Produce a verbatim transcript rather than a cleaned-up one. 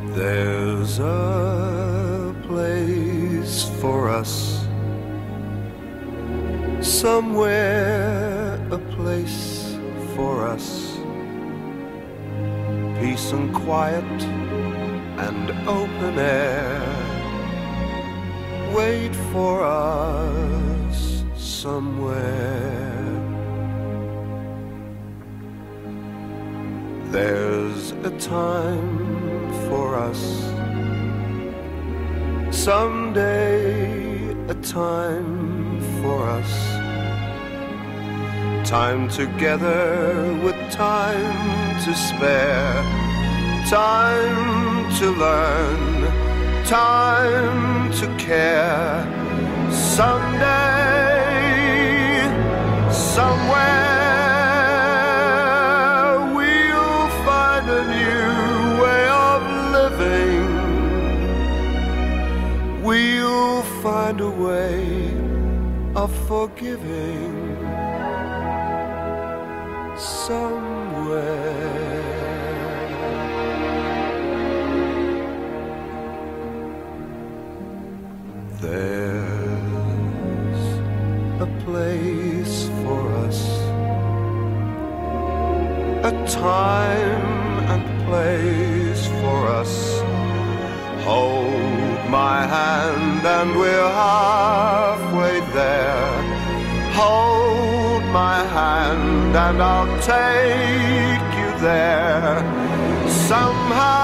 There's a place for us, somewhere a place for us, peace and quiet and open air wait for us somewhere. There's a time for us, someday a time for us, time together with time to spare, time to learn, time to care. Someday, somewhere, we'll find a new way of living. We'll find a way of forgiving somewhere. There's a place for us, a time and place for us. Hold my hand and we're halfway there. Hold my hand and I'll take you there. Somehow